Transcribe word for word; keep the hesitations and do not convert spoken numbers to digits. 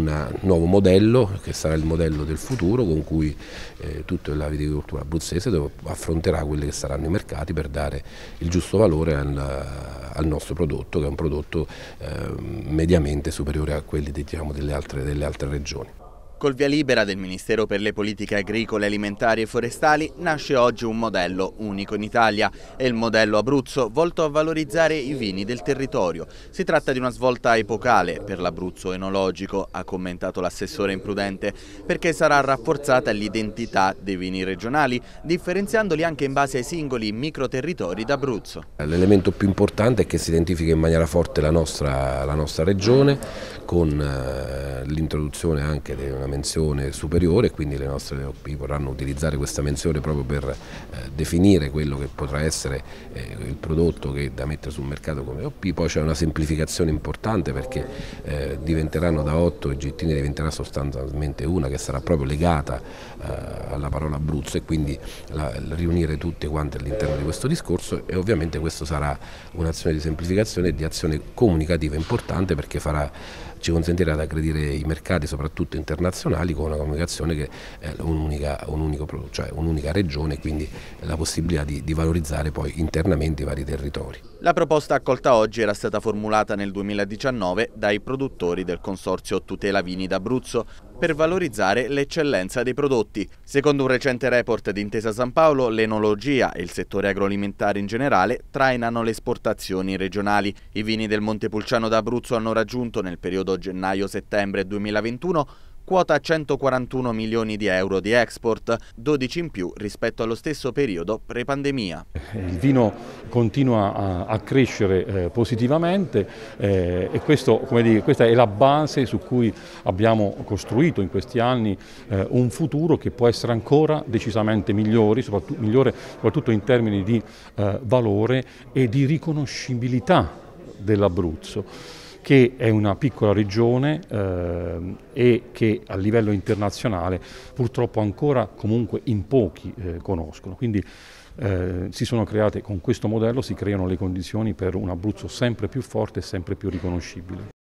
un nuovo modello che sarà il modello del futuro, con cui eh, tutta la viticoltura abruzzese affronterà quelli che saranno i mercati per dare il giusto valore al, al nostro prodotto, che è un prodotto eh, mediamente superiore a quelli, diciamo, delle altre, delle altre regioni. Col via libera del Ministero per le Politiche Agricole, Alimentari e Forestali nasce oggi un modello unico in Italia. È il modello Abruzzo, volto a valorizzare i vini del territorio. Si tratta di una svolta epocale per l'Abruzzo enologico, ha commentato l'assessore Imprudente, perché sarà rafforzata l'identità dei vini regionali, differenziandoli anche in base ai singoli microterritori d'Abruzzo. L'elemento più importante è che si identifica in maniera forte la nostra, la nostra regione, con eh, l'introduzione anche di una menzione superiore, quindi le nostre O P vorranno utilizzare questa menzione proprio per eh, definire quello che potrà essere eh, il prodotto che da mettere sul mercato come O P. Poi c'è una semplificazione importante, perché eh, diventeranno da otto, i gettini diventerà sostanzialmente una, che sarà proprio legata eh, alla parola Abruzzo, e quindi la, riunire tutte quante all'interno di questo discorso. E ovviamente questo sarà un'azione di semplificazione e di azione comunicativa importante, perché farà ci consentirà di aggredire i mercati, soprattutto internazionali, con una comunicazione che è un'unica un cioè un'unica regione, quindi la possibilità di, di valorizzare poi internamente i vari territori. La proposta accolta oggi era stata formulata nel duemiladiciannove dai produttori del Consorzio Tutela Vini d'Abruzzo per valorizzare l'eccellenza dei prodotti. Secondo un recente report di Intesa San Paolo, l'enologia e il settore agroalimentare in generale trainano le esportazioni regionali. I vini del Montepulciano d'Abruzzo hanno raggiunto nel periodo gennaio-settembre duemilaventuno quota centoquarantuno milioni di euro di export, dodici in più rispetto allo stesso periodo pre-pandemia. Il vino continua a, a crescere eh, positivamente eh, e questo, come dire, questa è la base su cui abbiamo costruito in questi anni eh, un futuro che può essere ancora decisamente migliore, soprattutto, migliore, soprattutto in termini di eh, valore e di riconoscibilità dell'Abruzzo, che è una piccola regione eh, e che a livello internazionale purtroppo ancora comunque in pochi eh, conoscono. Quindi eh, si sono create, con questo modello si creano le condizioni per un Abruzzo sempre più forte e sempre più riconoscibile.